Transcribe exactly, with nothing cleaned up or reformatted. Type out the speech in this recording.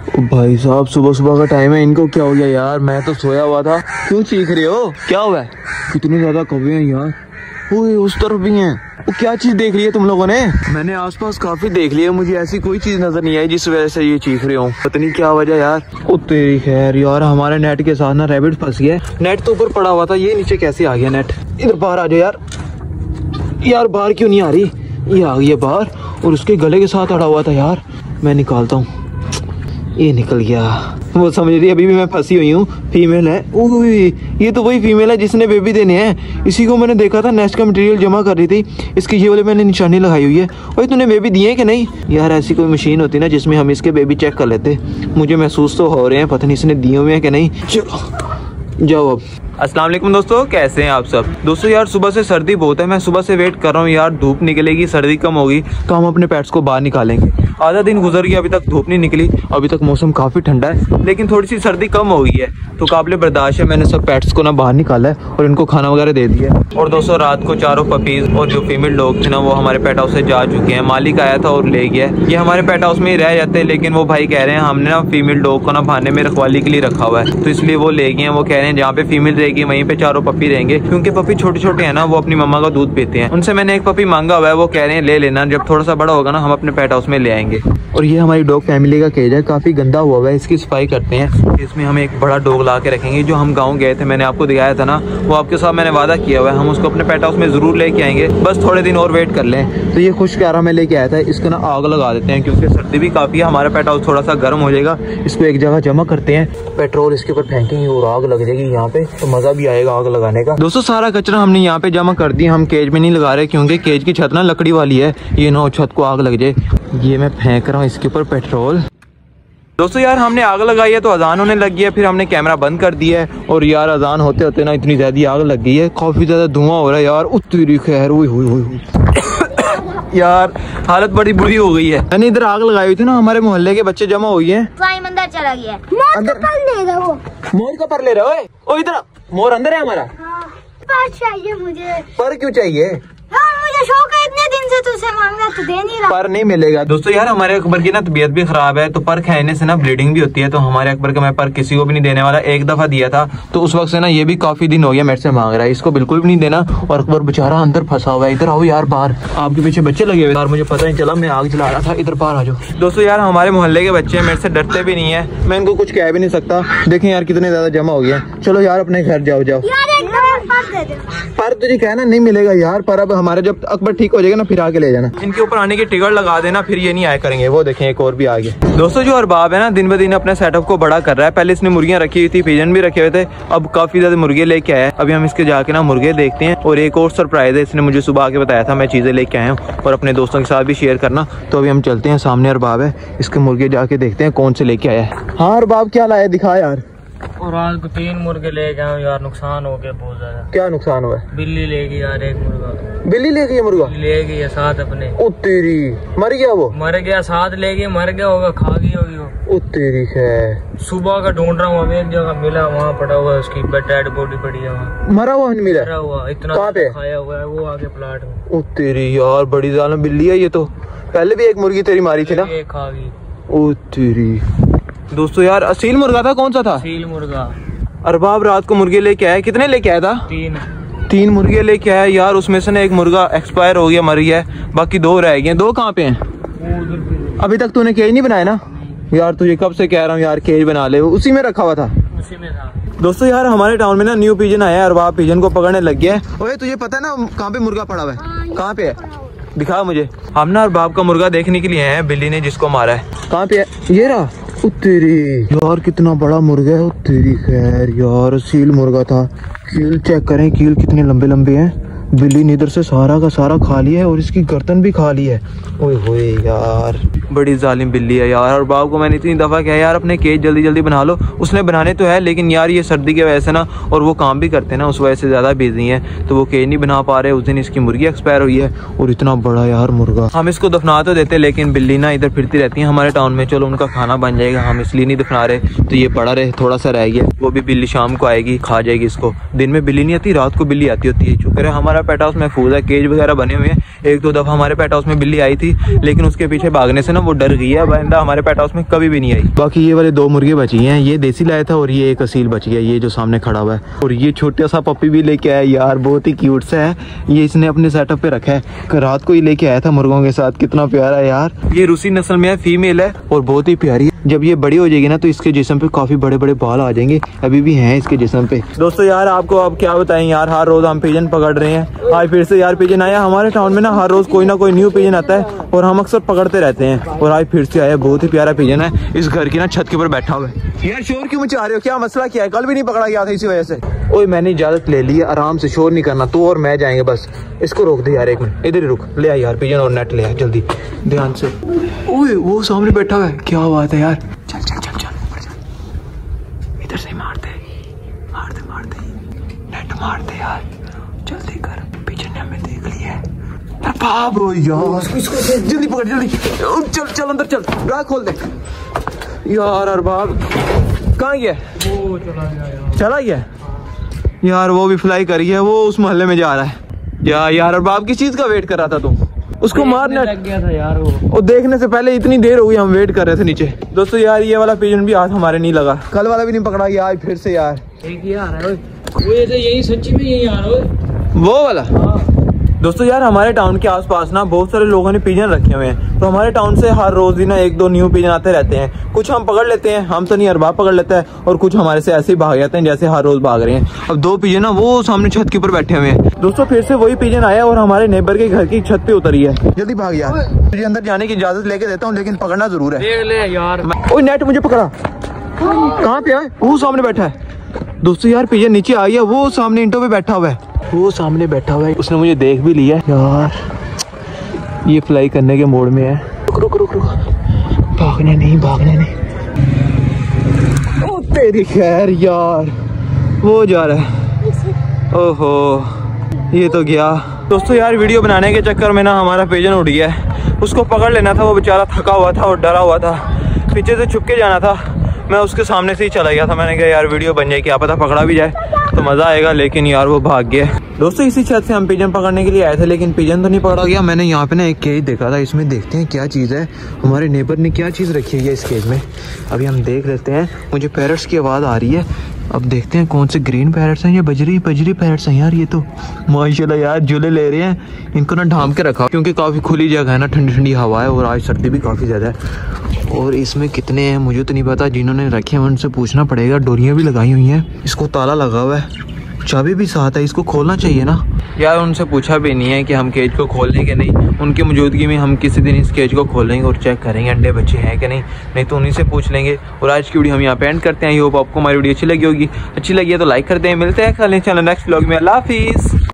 भाई साहब सुबह सुबह का टाइम है, इनको क्या हो गया यार? मैं तो सोया हुआ था। क्यों चीख रहे हो? क्या हुआ है? कितने ज्यादा कौवे हैं यार। ओए उस तरफ भी हैं। वो क्या चीज देख ली है तुम लोगों ने? मैंने आसपास काफी देख लिया, मुझे ऐसी कोई चीज नजर नहीं आई जिस वजह से ये चीख रहे हो। पता नहीं क्या वजह यार। ओ तेरी खैर यार, हमारे नेट के साथ ना रैबिट फंस गया। नेट तो ऊपर पड़ा हुआ था, ये नीचे कैसे आ गया नेट? इधर बाहर आ जाओ यार। यार बाहर क्यों नहीं आ रही? ये आ गई है बाहर और उसके गले के साथ अड़ा हुआ था यार। मैं निकालता हूँ, ये निकल गया। वो समझ रही है अभी भी मैं फंसी हुई हूँ। फीमेल है। ओह ये तो वही फीमेल है जिसने बेबी देने हैं। इसी को मैंने देखा था, नेस्ट का मटेरियल जमा कर रही थी। इसकी ये वाले मैंने निशानी लगाई हुई है। भाई तूने बेबी दिए कि नहीं? यार ऐसी कोई मशीन होती ना जिसमें हम इसके बेबी चेक कर लेते। मुझे महसूस तो हो रहे हैं, पता नहीं इसने दिए हुए हैं कि नहीं। चलो जाओ अब। अस्सलाम वालेकुम दोस्तों, कैसे हैं आप सब? दोस्तों यार सुबह से सर्दी बहुत है। मैं सुबह से वेट कर रहा हूँ यार, धूप निकलेगी, सर्दी कम होगी तो हम अपने पेट्स को बाहर निकालेंगे। आधा दिन गुजर गया, अभी तक धूप नहीं निकली। अभी तक मौसम काफ़ी ठंडा है, लेकिन थोड़ी सी सर्दी कम हो गई है तो काबिल बर्दाश्त है। मैंने सब पेट्स को ना बाहर निकाला है और इनको खाना वगैरह दे दिया है। और दोस्तों रात को चारों पपीज़ और जो फीमेल डॉग थे ना वो हमारे पेट हाउस से जा चुके हैं। मालिक आया था और ले गया। ये हमारे पेट हाउस में ही रह जाते हैं, लेकिन वो भाई कह रहे हैं हमने ना फीमेल डॉग को ना भाने में रखवाली के लिए रखा हुआ है, तो इसलिए वो ले गए हैं। वो कह रहे हैं जहाँ पे फीमेल रहेगी वहीं पे चारों पपी रहेंगे, क्योंकि पपी छोटे छोटे हैं ना, वो अपनी मम्मा का दूध पीते हैं। उनसे मैंने एक पपी मांगा हुआ है, वो कह रहे हैं ले लेना, जब थोड़ा सा बड़ा होगा ना हम अपने पेट हाउस में ले आएंगे। और ये हमारी डॉग फैमिली का केज है, काफी गंदा हुआ हुआ है, इसकी सफाई करते हैं। इसमें हम एक बड़ा डॉग ला के रखेंगे। जो हम गाँव गए थे, मैंने आपको दिखाया था ना, वो आपके साथ मैंने वादा किया हुआ है, हम उसको अपने पेट हाउस में जरूर लेके आएंगे। बस थोड़े दिन और वेट कर लें। तो ये खुशक्यारा में लेके आया था, इसको ना आग लगा देते हैं क्योंकि सर्दी भी काफी है। हमारा पेट हाउस थोड़ा सा गर्म हो जाएगा। इसको एक जगह जमा करते हैं, पेट्रोल इसके ऊपर फेंकेंगे और आग लग जाएगी यहाँ पे, तो मजा भी आएगा आग लगाने का। दोस्तों सारा कचरा हमने यहाँ पे जमा कर दिया। हम केज में नहीं लगा रहे क्योंकि केज की छत ना लकड़ी वाली है, ये ना छत को आग लग जाए। ये मैं फेंक रहा हूँ इसके ऊपर पेट्रोल। दोस्तों यार हमने आग लगाई है तो अजान होने लगी है, फिर हमने कैमरा बंद कर दिया है और यार अजान होते होते ना इतनी ज्यादा आग लग गई है, काफी ज्यादा धुआं हो रहा है यार। उतरी खैर हुई हुई हुई यार हालत बड़ी बुरी हो गई है। मैंने इधर आग लगाई हुई थी ना, हमारे मोहल्ले के बच्चे जमा हुए हैं। अंदर चला गया। मोर का पर ले रहा हो। मोर का पर ले रहा हो? ओ इधर मोर अंदर है हमारा। हाँ, पर चाहिए मुझे। पर क्यों चाहिए? हाँ, मुझे शौक है, इतने दिन से तुझसे मांग रहा तो दे नहीं रहा। पर नहीं मिलेगा। दोस्तों यार हमारे अकबर की ना तबीयत भी खराब है, तो पर खाने से ना ब्लीडिंग भी होती है, तो हमारे अकबर का मैं पर किसी को भी नहीं देने वाला। एक दफा दिया था तो उस वक्त से ना ये भी काफी दिन हो गया मेरे से मांग रहा है, इसको बिल्कुल भी नहीं देना। और अकबर बेचारा अंदर फंसा हुआ है। इधर आओ यार बाहर, आपके पीछे बच्चे लगे हुए यार, मुझे पता नहीं चला, मैं आग जला रहा था। इधर बाहर आ जाओ। दोस्तों यार हमारे मोहल्ले के बच्चे मेरे से डरते भी नहीं है, मैं इनको कुछ कह भी नहीं सकता। देखें यार कितने ज्यादा जमा हो गया। चलो यार अपने घर जाओ जाओ। पर तुझे कहना नहीं मिलेगा यार, पर अब हमारे जब अकबर ठीक हो जाएगा ना फिर आके ले जाना। इनके ऊपर आने की टिकट लगा देना, फिर ये नहीं आया करेंगे। वो देखें एक और भी आ गए। दोस्तों जो अरबाब है ना दिन ब दिन अपने सेटअप को बड़ा कर रहा है। पहले इसने मुर्गियां रखी हुई थी, पिजन भी रखे हुए थे, अब काफी ज्यादा मुर्गे लेके आया है। अभी हम इसके जाके ना मुर्गे देखते हैं। और एक और सरप्राइज है, इसने मुझे सुबह आके बताया था, मैं चीजें लेके आया हूँ और अपने दोस्तों के साथ भी शेयर करना। तो अभी हम चलते हैं, सामने अरबाब है, इसके मुर्गे जाके देखते हैं कौन से लेके आया है। हाँ अरबाब क्या लाया, दिखा यार। और आज को तीन मुर्गे ले गए यार, नुकसान हो गया बहुत ज्यादा। क्या नुकसान हुआ है? बिल्ली ले गई यार, एक मुर्गा। बिल्ली ले गई मुर्गा? ले गई है साथ अपने। ओ तेरी, मर गया वो? मर गया, साथ ले गई, मर गया होगा, खा गई होगी वो। ओ तेरी खैर। सुबह का ढूंढ रहा हूँ, अभी एक जगह मिला, वहाँ पड़ा हुआ है, उसकी डेड बॉडी पड़ी है वहाँ। मरा हुआ नहीं मिला? मरा हुआ, इतना कहाँ पे? खाया हुआ है वो आगे प्लाट में। ओ तेरी यार, बड़ी जालिम बिल्ली है ये तो। पहले भी एक मुर्गी तेरी मारी थी ना? एक खा गई। ओ तेरी। दोस्तों यार असील मुर्गा था, कौन सा था? असील मुर्गा। अरबाब रात को मुर्गे लेके आया। कितने लेके आया था? तीन तीन मुर्गे लेके आया यार। उसमें से ना एक मुर्गा एक्सपायर हो गया, मर गया, बाकी दो रह गए। दो कहाँ पे हैं? अभी तक तूने केज नहीं बनाया ना? यार तुझे कब से कह रहा हूँ यार केज बना ले। उसी में रखा हुआ था? उसी में था। दोस्तों यार हमारे टाउन में ना न्यू पिजन आया है, अरबाब पिजन को पकड़ने लग गया है। ओए तुझे पता है ना कहाँ पे मुर्गा पड़ा हुआ है? कहाँ पे है, दिखा मुझे। हम ना अरबाब का मुर्गा देखने के लिए आए हैं, बिल्ली ने जिसको मारा है। कहाँ पे है? ये रहा। तेरी यार कितना बड़ा मुर्गा है। तेरी खैर यार, सील मुर्गा था। कील चेक करें, कील कितने लंबे लंबे हैं। बिल्ली ने इधर से सारा का सारा खा लिया है और इसकी गर्दन भी खा ली है। ओए होए यार, बड़ी जालिम बिल्ली है यार। और बाप को मैंने इतनी दफ़ा कहा यार अपने केज जल्दी जल्दी बना लो। उसने बनाने तो है, लेकिन यार ये सर्दी की वजह से ना, और वो काम भी करते हैं ना, उस वजह से ज़्यादा बिजी है, तो वो केज नहीं बना पा रहे। उस दिन इसकी मुर्गी एक्सपायर हुई है और इतना बड़ा यार मुर्गा। हम इसको दफना तो देते, लेकिन बिल्ली ना इधर फिरती रहती है हमारे टाउन में। चलो उनका खाना बन जाएगा, हम इसलिए नहीं दफना रहे। तो ये पड़ा रहे, थोड़ा सा रह गया, वो भी बिल्ली शाम को आएगी, खा जाएगी इसको। दिन में बिल्ली नहीं आती, रात को बिल्ली आती होती है। शुक्र है हमारा हमारा पेट हाउस महफूज है, केज वगैरह बने हुए हैं। एक दो दफा हमारे पेट हाउस में बिल्ली आई थी, लेकिन उसके पीछे भागने से ना वो डर गई है। बंदा हमारे पेट हाउस में कभी भी नहीं आई। बाकी ये वाले दो मुर्गे बची हैं, ये देसी लाया था और ये एक असील बची है, ये जो सामने खड़ा हुआ है। और ये छोटा सा पप्पी भी लेके आया यार, बहुत ही क्यूट सा है। ये इसने अपने सेटअप पे रखा है, रात को ही लेके आया था मुर्गों के साथ। कितना प्यारा है यार। ये रूसी नस्ल में है, फीमेल है और बहुत ही प्यारी है। जब ये बड़ी हो जाएगी ना तो इसके जिस्म पे काफी बड़े बड़े बाल आ जाएंगे, अभी भी हैं इसके जिस्म पे। दोस्तों यार आपको अब क्या बताएं यार, हर रोज हम पिजन पकड़ रहे हैं। आज फिर से यार पिजन आया हमारे टाउन में ना, हर रोज कोई ना कोई न्यू पिजन आता है और हम अक्सर पकड़ते रहते हैं। और आज फिर से आया, बहुत ही प्यारा पिजन है, इस घर की ना छत के ऊपर बैठा हुआ है। यार शोर क्यों मचा रहे हो, क्या मसला क्या है? कल भी नहीं पकड़ा गया था इसी वजह से। ओए मैंने इजाजत ले ली है, आराम से शोर नहीं करना, तू और मैं जाएंगे बस। इसको रोक दे यार, एक मिनट इधर ही रुक। ले आ यार पिजन और नेट ले आ जल्दी, ध्यान से। ओए वो सामने बैठा हुआ है, क्या बात है यार। चल चल चल चल ऊपर चल, इधर से मारते मारते मारते नेट मारते यार, जल्दी कर, पिजन ने हमें देख लिया है। बाप रो यार, जल्दी पकड़ जल्दी, चल चल अंदर चल, राह खोल दे यार। अरबाब कहाँ गया? वो चला गया यार। चला गया यार, वो भी फ्लाई करी है, वो उस मोहल्ले में जा रहा है यार। यार अरबाब किस चीज का वेट कर रहा था तुम? उसको मारने लग गया था यार वो। और देखने से पहले इतनी देर हो गई, हम वेट कर रहे थे नीचे। दोस्तों यार ये वाला पिजन भी आज हमारे नहीं लगा, कल वाला भी नहीं पकड़ा गया, आज फिर से यार एक ही आ रहा है। वो ऐसे यही सच्ची में यही आ रहा है वो वाला। दोस्तों यार हमारे टाउन के आसपास ना बहुत सारे लोगों ने पिजन रखे हुए हैं, तो हमारे टाउन से हर रोज ही ना एक दो न्यू पिजन आते रहते हैं। कुछ हम पकड़ लेते हैं, हम तो नहीं, अरबाब पकड़ लेता है, और कुछ हमारे से ऐसे ही भाग जाते हैं जैसे हर रोज भाग रहे हैं। अब दो पिजन ना वो सामने छत के ऊपर बैठे हुए हैं। दोस्तों फिर से वही पिजन आया और हमारे नेबर के घर की छत पे उतरी है। जल्दी भाग यार, तुझे अंदर जाने की इजाजत लेके देता हूँ, लेकिन पकड़ना जरूर है। देख ले यार। ओए नेट मुझे पकड़ा, कहाँ पे है? वो सामने बैठा है। दोस्तों यार पिजन नीचे आ गया, वो सामने इंटो पे बैठा हुआ है, वो सामने बैठा हुआ है। उसने मुझे देख भी लिया यार, ये फ्लाई करने के मोड में है। रुक रुक रुक रुक, भागने नहीं भागने नहीं। ओ तेरी खैर यार, वो जा रहा है। ओहो ये तो गया। दोस्तों यार वीडियो बनाने के चक्कर में ना हमारा पिजन उड़ गया है, उसको पकड़ लेना था। वो बेचारा थका हुआ था और डरा हुआ था, पीछे से छुप के जाना था। मैं उसके सामने से ही चला गया था, मैंने कहा यार वीडियो बन जाए, क्या पता पकड़ा भी जाए तो मज़ा आएगा, लेकिन यार वो भाग गया। दोस्तों इसी छत से हम पिजन पकड़ने के लिए आए थे, लेकिन पिजन तो नहीं पकड़ा गया। मैंने यहाँ पे ना एक केज देखा था, इसमें देखते हैं क्या चीज़ है। हमारे नेबर ने क्या चीज़ रखी है इस केज में, अभी हम देख लेते हैं। मुझे पैरट्स की आवाज़ आ रही है, अब देखते हैं कौन से ग्रीन पैरट्स हैं या बजरी बजरी पैरट्स हैं यार। ये तो माशाल्लाह यार झूले ले रहे हैं, इनको ना ढांप के रखा क्योंकि काफ़ी खुली जगह है ना, ठंडी ठंडी हवा है और आज सर्दी भी काफ़ी ज़्यादा है। और इसमें कितने हैं मुझे तो नहीं पता, जिन्होंने रखे हैं उनसे पूछना पड़ेगा। डोरियाँ भी लगाई हुई हैं, इसको ताला लगा हुआ है, चाबी भी साथ है, इसको खोलना चाहिए ना यार। उनसे पूछा भी नहीं है कि हम केज को खोल लें कि नहीं, उनकी मौजूदगी में हम किसी दिन इस केज को खोलेंगे और चेक करेंगे अंडे बच्चे हैं कि नहीं, नहीं तो उन्हीं से पूछ लेंगे। और आज की वीडियो हम यहाँ पे एंड करते हैं। आई होप आपको हमारी वीडियो अच्छी लगी होगी, अच्छी लगी है तो लाइक करते हैं। मिलते हैं कल चैनल नेक्स्ट व्लॉग में। अल्लाह हाफिज़।